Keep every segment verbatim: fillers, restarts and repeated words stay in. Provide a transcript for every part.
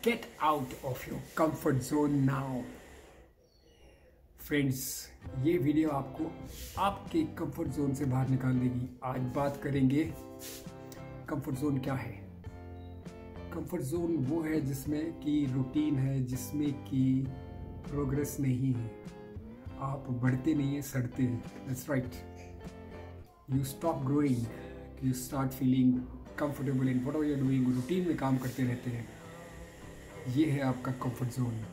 Get out of your comfort zone now. Friends, ये video आपको आपके कंफर्ट जोन से बाहर निकाल देगी। आज बात करेंगे कंफर्ट जोन क्या है। कंफर्ट जोन वो है जिसमें कि रूटीन है, जिसमें कि प्रोग्रेस नहीं है, आप बढ़ते नहीं हैं, सड़ते हैं। That's right. You stop growing, you start feeling comfortable in whatever you are doing. Routine में काम करते रहते हैं, ये है आपका कंफर्ट जोन।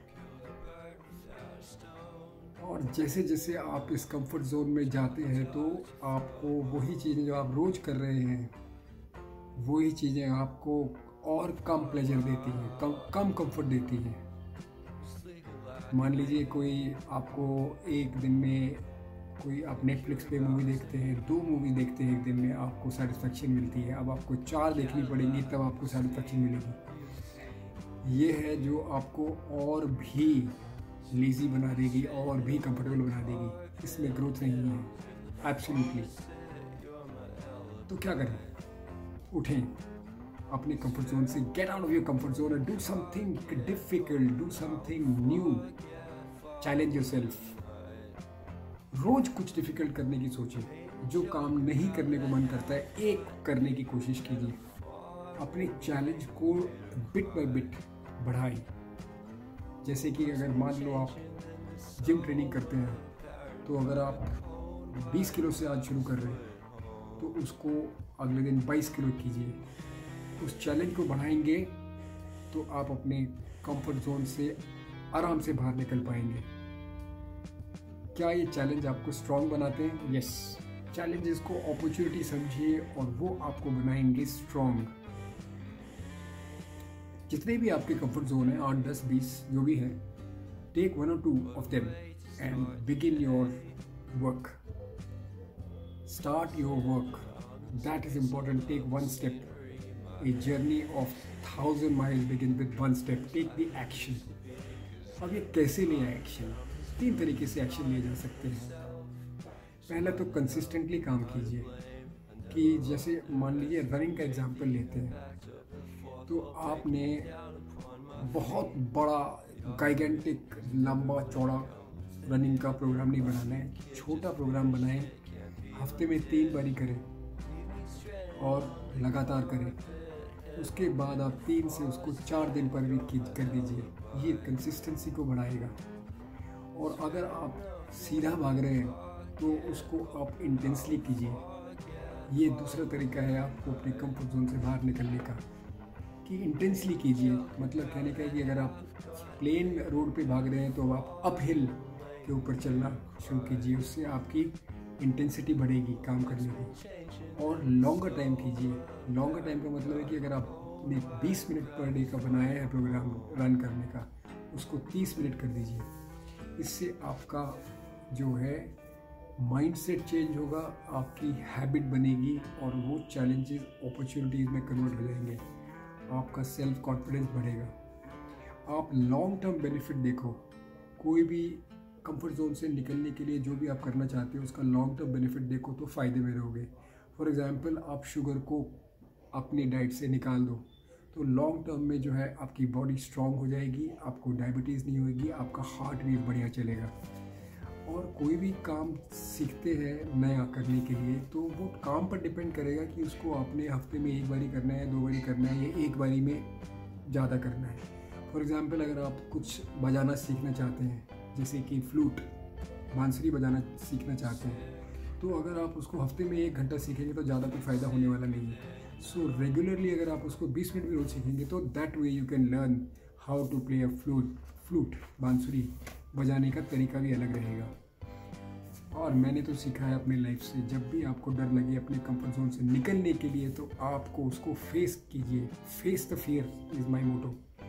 और जैसे जैसे आप इस कंफर्ट जोन में जाते हैं तो आपको वही चीज़ें जो आप रोज़ कर रहे हैं, वही चीज़ें आपको और कम प्लेजर देती हैं, कम कम कंफर्ट देती हैं। मान लीजिए कोई आपको एक दिन में कोई आप नेटफ्लिक्स पे मूवी देखते हैं, दो मूवी देखते हैं एक दिन में, आपको सेटिस्फेक्शन मिलती है। अब आपको चार देखनी पड़ेंगी तब आपको सेटिस्फेक्शन मिलेगी। ये है जो आपको और भी लेज़ी बना देगी और भी कंफर्टेबल बना देगी। इसमें ग्रोथ नहीं है एब्सोल्युटली। तो क्या करें? उठें अपने कंफर्ट जोन से, get out of your comfort zone and do something difficult, do something new, challenge yourself. रोज कुछ डिफिकल्ट करने की सोचें। जो काम नहीं करने को मन करता है, एक करने की कोशिश कीजिए। अपने चैलेंज को बिट बाय बिट बढ़ाएं। जैसे कि अगर मान लो आप जिम ट्रेनिंग करते हैं, तो अगर आप बीस किलो से आज शुरू कर रहे हैं तो उसको अगले दिन बाईस किलो कीजिए। उस चैलेंज को बढ़ाएंगे तो आप अपने कंफर्ट जोन से आराम से बाहर निकल पाएंगे। क्या ये चैलेंज आपको स्ट्रांग बनाते हैं? यस। चैलेंजेस को अपॉर्चुनिटी समझिए और वो आपको बनाएंगे स्ट्रांग। जितने भी आपके कंफर्ट जोन है, आठ दस बीस जो भी है, टेक वन और two of them and begin your work. Start your work, that is important. Take one step. A journey of thousand miles begin with one step. Take the action. अब ये कैसे लिया एक्शन? तीन तरीके से action लिए जा सकते हैं। पहला तो कंसिस्टेंटली काम कीजिए। कि जैसे मान लीजिए रनिंग का एग्जांपल लेते हैं, तो आपने बहुत बड़ा गाइगेंटिक लंबा चौड़ा रनिंग का प्रोग्राम नहीं बनाना है। छोटा प्रोग्राम बनाएं, हफ्ते में तीन बारी करें और लगातार करें। उसके बाद आप तीन से उसको चार दिन पर भी कर दीजिए। ये कंसिस्टेंसी को बढ़ाएगा। और अगर आप सीधा भाग रहे हैं तो उसको आप इंटेंसली कीजिए। ये दूसरा तरीका है आपको अपने कंफर्ट जोन से बाहर निकलने का, कि इंटेंसली कीजिए। मतलब कहने का है कि अगर आप प्लेन रोड पे भाग रहे हैं तो आप अप हिल के ऊपर चलना शुरू कीजिए। उससे आपकी इंटेंसिटी बढ़ेगी काम करने की। और लॉन्गर टाइम कीजिए। लॉन्गर टाइम का मतलब है कि अगर आपने बीस मिनट पर डे का बनाया है प्रोग्राम रन करने का, उसको तीस मिनट कर दीजिए। इससे आपका जो है माइंडसेट चेंज होगा, आपकी हैबिट बनेगी और वो चैलेंजेस अपॉर्चुनिटीज़ में कन्वर्ट हो जाएंगे। आपका सेल्फ कॉन्फिडेंस बढ़ेगा। आप लॉन्ग टर्म बेनिफिट देखो। कोई भी कंफर्ट जोन से निकलने के लिए जो भी आप करना चाहते हो, उसका लॉन्ग टर्म बेनिफिट देखो तो फ़ायदे में रहोगे। फॉर एग्जांपल, आप शुगर को अपनी डाइट से निकाल दो तो लॉन्ग टर्म में जो है आपकी बॉडी स्ट्रांग हो जाएगी, आपको डायबिटीज़ नहीं होगी, आपका हार्ट भी बढ़िया चलेगा। और कोई भी काम सीखते हैं नया करने के लिए, तो वो काम पर डिपेंड करेगा कि उसको आपने हफ्ते में एक बारी करना है, दो बारी करना है, या एक बारी में ज़्यादा करना है। फॉर एग्जांपल, अगर आप कुछ बजाना सीखना चाहते हैं, जैसे कि फ्लूट, बांसुरी बजाना सीखना चाहते हैं, तो अगर आप उसको हफ्ते में एक घंटा सीखेंगे तो ज़्यादा कोई फ़ायदा होने वाला नहीं है। सो रेगुलरली अगर आप उसको बीस मिनट भी रोज सीखेंगे तो that way you can learn how to play a flute. Flute बांसुरी बजाने का तरीका भी अलग रहेगा। और मैंने तो सीखा है अपनी लाइफ से, जब भी आपको डर लगे अपने कंफर्ट जोन से निकलने के लिए, तो आपको उसको फेस कीजिए। Face the fear is my motto.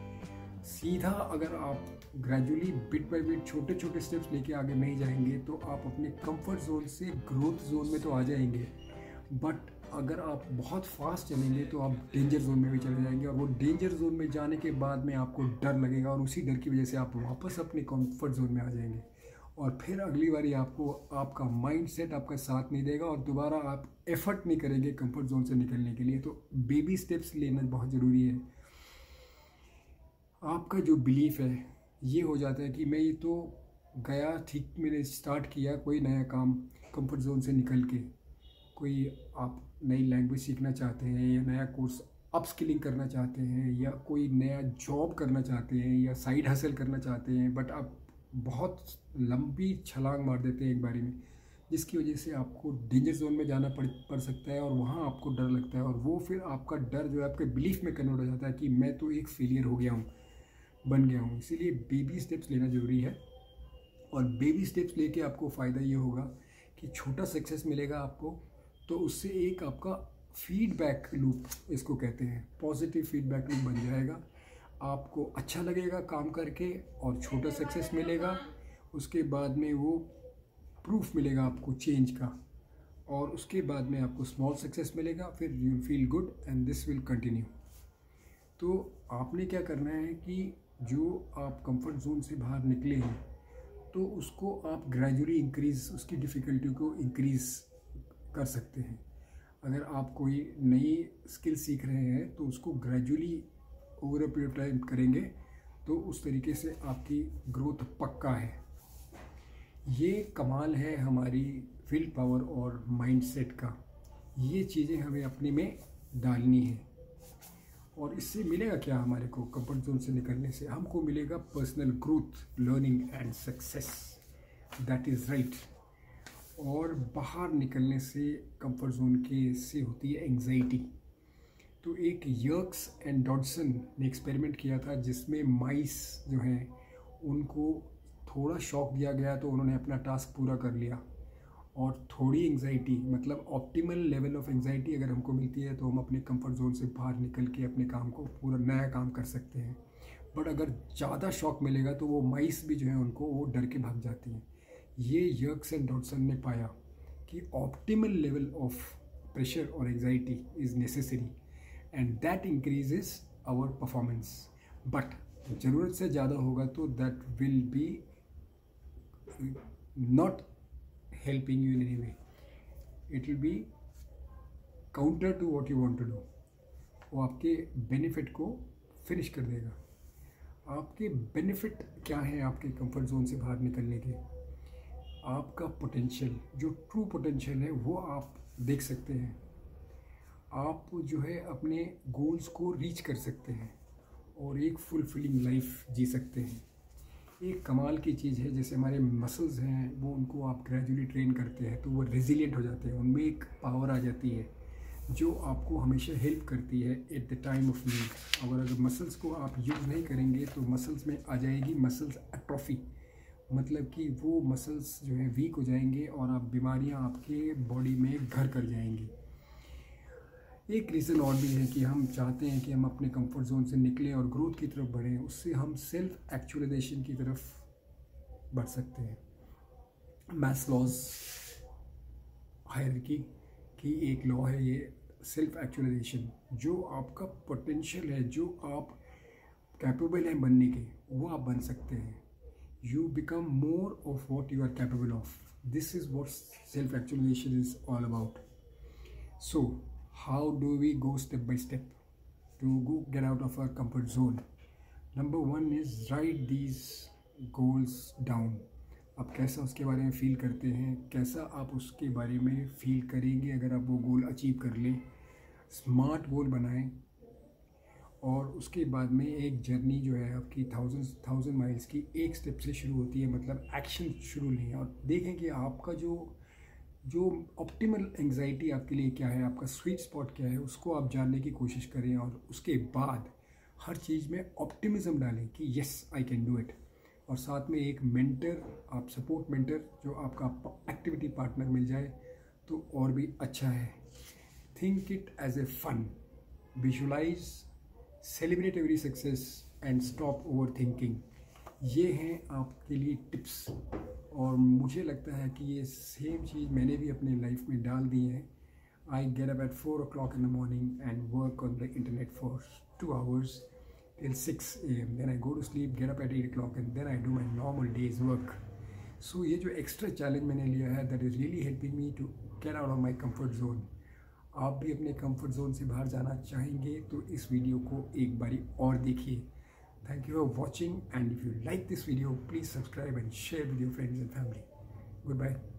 सीधा अगर आप ग्रेजुअली बिट बाय बिट छोटे छोटे स्टेप्स लेके आगे नहीं जाएंगे तो आप अपने कंफर्ट जोन से ग्रोथ जोन में तो आ जाएंगे, बट अगर आप बहुत फास्ट चलेंगे तो आप डेंजर जोन में भी चले जाएंगे। और वो डेंजर जोन में जाने के बाद में आपको डर लगेगा और उसी डर की वजह से आप वापस अपने कंफर्ट जोन में आ जाएंगे। और फिर अगली बारी आपको आपका माइंडसेट आपका साथ नहीं देगा और दोबारा आप एफर्ट नहीं करेंगे कंफर्ट जोन से निकलने के लिए। तो बेबी स्टेप्स लेना बहुत ज़रूरी है। आपका जो बिलीफ है ये हो जाता है कि मैं ये तो गया, ठीक, मैंने स्टार्ट किया कोई नया काम, कंफर्ट जोन से निकल के कोई आप नई लैंग्वेज सीखना चाहते हैं या नया कोर्स अपस्किलिंग करना चाहते हैं या कोई नया जॉब करना चाहते हैं या साइड हसल करना चाहते हैं, बट आप बहुत लंबी छलांग मार देते हैं एक बारी में, जिसकी वजह से आपको डेंजर जोन में जाना पड़ पड़ सकता है और वहाँ आपको डर लगता है और वो फिर आपका डर जो है आपके बिलीफ में कन्वर्ट हो जाता है कि मैं तो एक फेलियर हो गया हूँ, बन गया हूँ। इसीलिए बेबी स्टेप्स लेना ज़रूरी है और बेबी स्टेप्स लेके आपको फ़ायदा ये होगा कि छोटा सक्सेस मिलेगा आपको, तो उससे एक आपका फीडबैक लूप, इसको कहते हैं पॉजिटिव फीडबैक लूप बन जाएगा। आपको अच्छा लगेगा काम करके और छोटा सक्सेस मिलेगा, उसके बाद में वो प्रूफ मिलेगा आपको चेंज का, और उसके बाद में आपको स्मॉल सक्सेस मिलेगा, फिर you feel good and this will continue. तो आपने क्या करना है कि जो आप कंफर्ट जोन से बाहर निकले हैं तो उसको आप ग्रेजुअली इंक्रीज़, उसकी डिफ़िकल्टी को इंक्रीज़ कर सकते हैं। अगर आप कोई नई स्किल सीख रहे हैं तो उसको gradually over a period of time करेंगे तो उस तरीके से आपकी ग्रोथ पक्का है। ये कमाल है हमारी विल पावर और माइंडसेट का। ये चीज़ें हमें अपने में डालनी है और इससे मिलेगा क्या हमारे को? कंफर्ट जोन से निकलने से हमको मिलेगा personal growth, learning and success, that is right. और बाहर निकलने से कंफर्ट जोन के से होती है एंग्जाइटी। तो एक यर्क्स एंड डॉडसन ने एक्सपेरिमेंट किया था जिसमें माइस जो हैं उनको थोड़ा शॉक दिया गया तो उन्होंने अपना टास्क पूरा कर लिया, और थोड़ी एंग्जाइटी, मतलब ऑप्टिमल लेवल ऑफ एंग्जाइटी अगर हमको मिलती है तो हम अपने कंफर्ट जोन से बाहर निकल के अपने काम को पूरा नया काम कर सकते हैं। बट अगर ज़्यादा शॉक मिलेगा तो वो माइस भी जो है उनको वो डर के भाग जाती हैं। ये यर्क्स एंड डॉडसन ने पाया कि ऑप्टिमल लेवल ऑफ प्रेशर और anxiety is necessary and that increases our performance. But ज़रूरत से ज़्यादा होगा तो that will be not helping you in any way. It will be counter to what you want to do. वो आपके benefit को finish कर देगा। आपके बेनिफिट क्या है आपके कंफर्ट जोन से बाहर निकलने के? आपका पोटेंशियल, जो ट्रू पोटेंशियल है वो आप देख सकते हैं। आप जो है अपने गोल्स को रीच कर सकते हैं और एक फुलफिलिंग लाइफ जी सकते हैं। एक कमाल की चीज़ है, जैसे हमारे मसल्स हैं वो, उनको आप ग्रेजुअली ट्रेन करते हैं तो वो रेजिलिएंट हो जाते हैं, उनमें एक पावर आ जाती है जो आपको हमेशा हेल्प करती है at the time of need. अगर अगर मसल्स को आप यूज़ नहीं करेंगे तो मसल्स में आ जाएगी मसल्स एट्रोफी, मतलब कि वो मसल्स जो है वीक हो जाएंगे और आप बीमारियां आपके बॉडी में घर कर जाएंगी। एक रीज़न और भी है कि हम चाहते हैं कि हम अपने कंफर्ट जोन से निकलें और ग्रोथ की तरफ बढ़ें, उससे हम सेल्फ एक्चुअलाइजेशन की तरफ बढ़ सकते हैं। मैस्लोज हायरार्की की एक लॉ है ये, सेल्फ एक्चुअलाइजेशन। जो आपका पोटेंशियल है, जो आप कैपेबल हैं बनने के, वो आप बन सकते हैं। You become more of what you are capable of. This is what self actualization is all about. So how do we go step by step to go get out of our comfort zone? Number one is write these goals down. आप कैसा उसके बारे में feel करते हैं, कैसा आप उसके बारे में फील करेंगे अगर आप वो गोल अचीव कर लें। स्मार्ट गोल बनाएं और उसके बाद में एक जर्नी जो है आपकी थाउजेंड थाउजेंड माइल्स की एक स्टेप से शुरू होती है, मतलब एक्शन शुरू लें और देखें कि आपका जो जो ऑप्टिमल एंग्जाइटी आपके लिए क्या है, आपका स्वीट स्पॉट क्या है, उसको आप जानने की कोशिश करें और उसके बाद हर चीज़ में ऑप्टिमिज्म डालें कि yes I can do it. और साथ में एक मेंटर, आप सपोर्ट मेंटर जो आपका एक्टिविटी पार्टनर मिल जाए तो और भी अच्छा है। Think it as a fun, visualize, celebrate every success and stop over thinking. ये हैं आपके लिए टिप्स और मुझे लगता है कि ये सेम चीज़ मैंने भी अपने लाइफ में डाल दी है। I get up at four o'clock in the morning and work on the internet for two hours till six a m, then I go to sleep, get up at eight o'clock and then I do my normal day's work. So ये जो extra challenge मैंने लिया है, that is really helping me to get out of my comfort zone. आप भी अपने comfort zone से बाहर जाना चाहेंगे तो इस वीडियो को एक बारी और देखिए। Thank you for watching, and if you like this video, please subscribe and share with your friends and family. Goodbye.